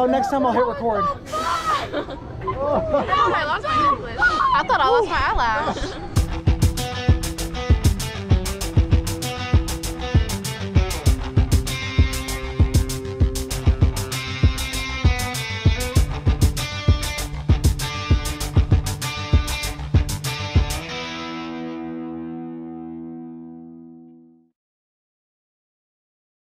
next time I'll hit record. I lost my necklace. I thought I lost my eyelash.